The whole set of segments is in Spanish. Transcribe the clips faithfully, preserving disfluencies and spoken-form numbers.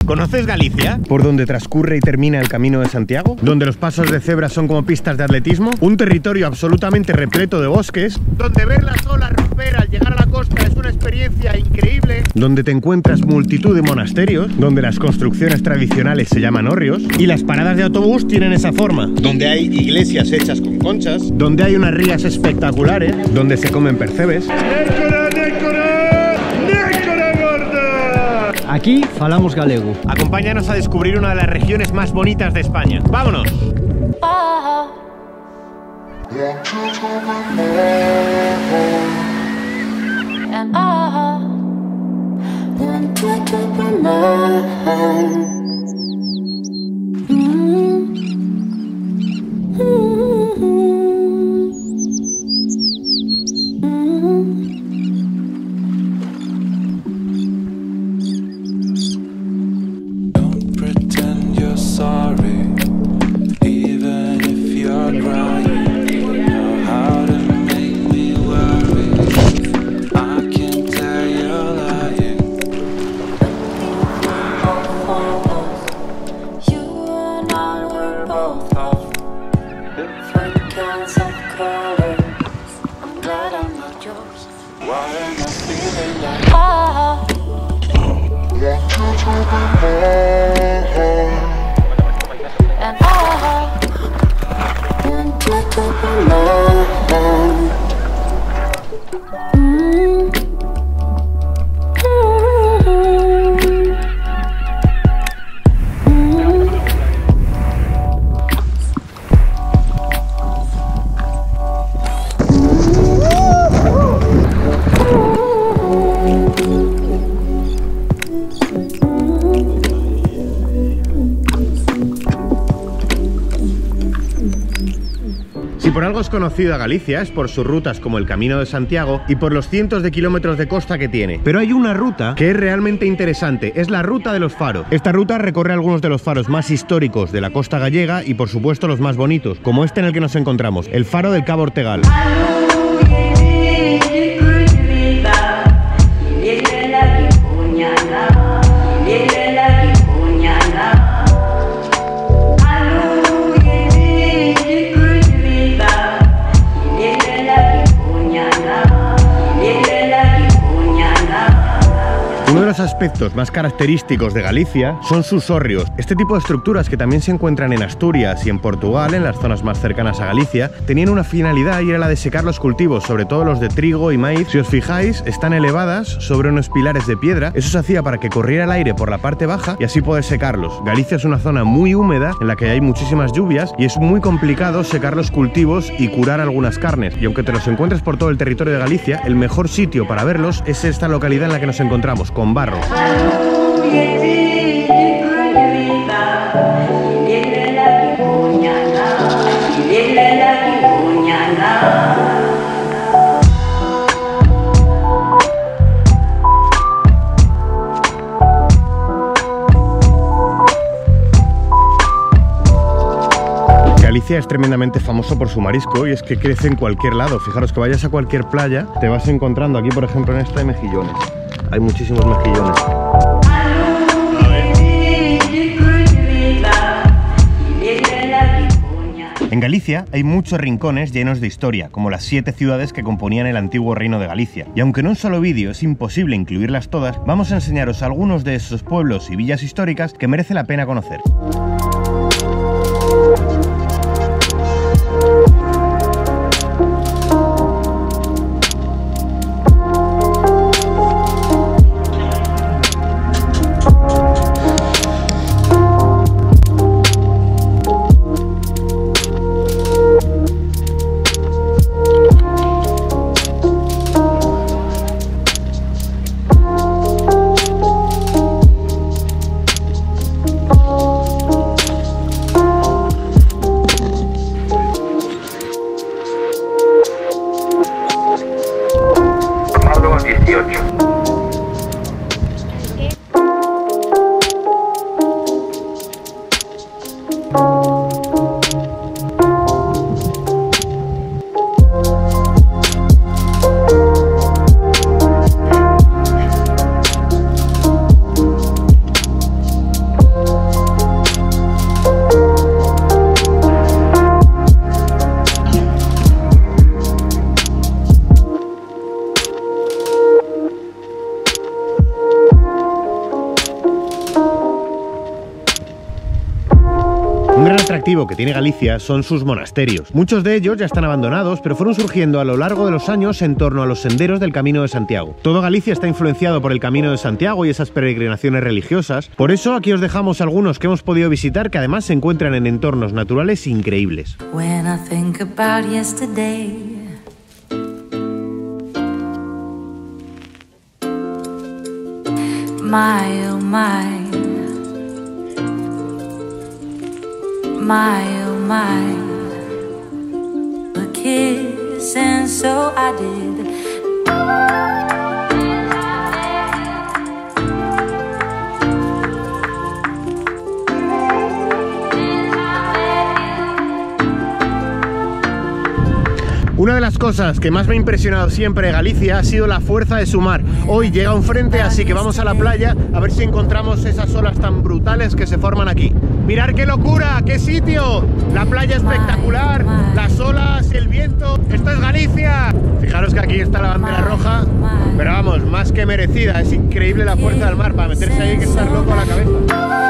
¿Conoces Galicia? ¿Por donde transcurre y termina el Camino de Santiago? ¿Donde los pasos de cebra son como pistas de atletismo? ¿Un territorio absolutamente repleto de bosques? Donde ver las olas romper al llegar a la costa es una experiencia increíble. Donde te encuentras multitud de monasterios, donde las construcciones tradicionales se llaman hórreos y las paradas de autobús tienen esa forma. Donde hay iglesias hechas con conchas, donde hay unas rías espectaculares, donde se comen percebes. Aquí falamos galego. Acompáñanos a descubrir una de las regiones más bonitas de España. ¡Vámonos! Si por algo es conocida Galicia es por sus rutas como el Camino de Santiago y por los cientos de kilómetros de costa que tiene. Pero hay una ruta que es realmente interesante, es la Ruta de los Faros. Esta ruta recorre algunos de los faros más históricos de la costa gallega y por supuesto los más bonitos, como este en el que nos encontramos, el faro del Cabo Ortegal. Uno de los aspectos más característicos de Galicia son sus hórreos. Este tipo de estructuras, que también se encuentran en Asturias y en Portugal, en las zonas más cercanas a Galicia, tenían una finalidad y era la de secar los cultivos, sobre todo los de trigo y maíz. Si os fijáis, están elevadas sobre unos pilares de piedra. Eso se hacía para que corriera el aire por la parte baja y así poder secarlos. Galicia es una zona muy húmeda en la que hay muchísimas lluvias y es muy complicado secar los cultivos y curar algunas carnes. Y aunque te los encuentres por todo el territorio de Galicia, el mejor sitio para verlos es esta localidad en la que nos encontramos, con Barro. Galicia es tremendamente famoso por su marisco y es que crece en cualquier lado. Fijaros que vayas a cualquier playa, te vas encontrando aquí, por ejemplo, en esta hay mejillones. Hay muchísimos mejillones. En Galicia hay muchos rincones llenos de historia, como las siete ciudades que componían el antiguo reino de Galicia. Y aunque en un solo vídeo es imposible incluirlas todas, vamos a enseñaros algunos de esos pueblos y villas históricas que merece la pena conocer. Un gran atractivo que tiene Galicia son sus monasterios. Muchos de ellos ya están abandonados, pero fueron surgiendo a lo largo de los años en torno a los senderos del Camino de Santiago. Todo Galicia está influenciado por el Camino de Santiago y esas peregrinaciones religiosas. Por eso aquí os dejamos algunos que hemos podido visitar, que además se encuentran en entornos naturales increíbles. When I think about yesterday, my oh my, my oh my, a kiss and so I did. Una de las cosas que más me ha impresionado siempre de Galicia ha sido la fuerza de su mar. Hoy llega un frente, así que vamos a la playa a ver si encontramos esas olas tan brutales que se forman aquí. ¡Mirad qué locura! ¡Qué sitio! La playa espectacular, las olas, el viento. ¡Esto es Galicia! Fijaros que aquí está la bandera roja, pero vamos, más que merecida. Es increíble la fuerza del mar. Para meterse ahí hay que estar loco a la cabeza.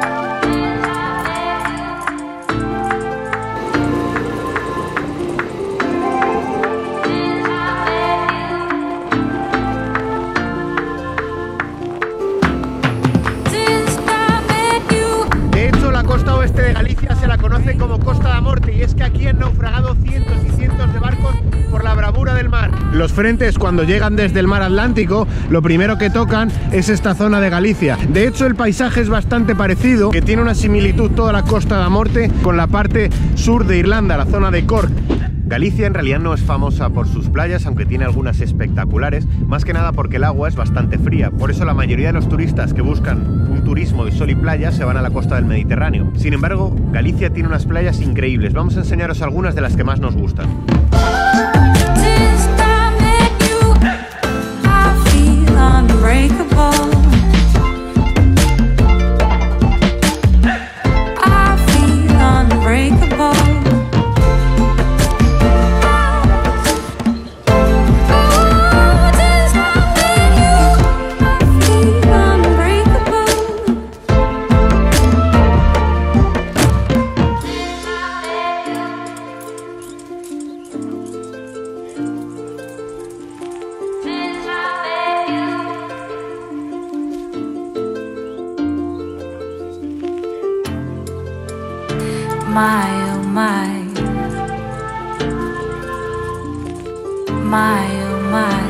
De Galicia se la conoce como Costa da Morte, y es que aquí han naufragado cientos y cientos de barcos por la bravura del mar. Los frentes, cuando llegan desde el mar Atlántico, lo primero que tocan es esta zona de Galicia. De hecho, el paisaje es bastante parecido, que tiene una similitud toda la Costa da Morte con la parte sur de Irlanda, la zona de Cork. Galicia en realidad no es famosa por sus playas, aunque tiene algunas espectaculares, más que nada porque el agua es bastante fría. Por eso la mayoría de los turistas que buscan un turismo de sol y playa se van a la costa del Mediterráneo. Sin embargo, Galicia tiene unas playas increíbles. Vamos a enseñaros algunas de las que más nos gustan. My oh my, my oh my,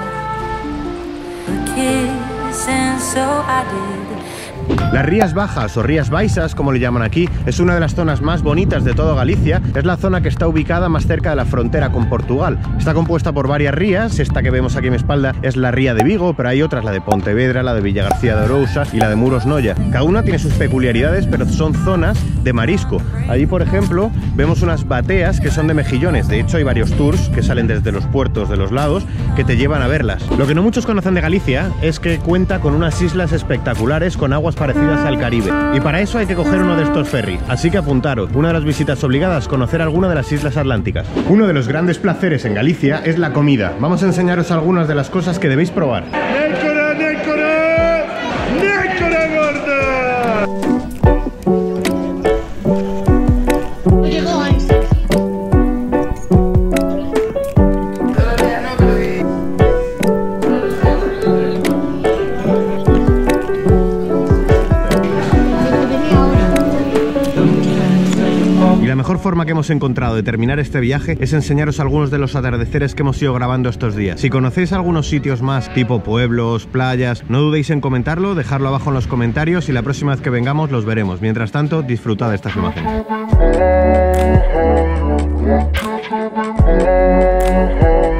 a kiss and so I did. Las Rías Bajas o Rías Baixas, como le llaman aquí, es una de las zonas más bonitas de toda Galicia. Es la zona que está ubicada más cerca de la frontera con Portugal. Está compuesta por varias rías. Esta que vemos aquí a mi espalda es la ría de Vigo, pero hay otras, la de Pontevedra, la de Villagarcía de Arousa y la de Muros Noia. Cada una tiene sus peculiaridades, pero son zonas de marisco. Allí, por ejemplo, vemos unas bateas que son de mejillones. De hecho, hay varios tours que salen desde los puertos de los lados que te llevan a verlas. Lo que no muchos conocen de Galicia es que cuenta con unas islas espectaculares con aguas parecidas al Caribe, y para eso hay que coger uno de estos ferries, así que apuntaros, una de las visitas obligadas, conocer alguna de las islas atlánticas. Uno de los grandes placeres en Galicia es la comida. Vamos a enseñaros algunas de las cosas que debéis probar. ¡Nécora, nécora! ¡Nécora gorda! La mejor forma que hemos encontrado de terminar este viaje es enseñaros algunos de los atardeceres que hemos ido grabando estos días. Si conocéis algunos sitios más, tipo pueblos, playas, no dudéis en comentarlo, dejarlo abajo en los comentarios y la próxima vez que vengamos los veremos. Mientras tanto, disfrutad de estas imágenes.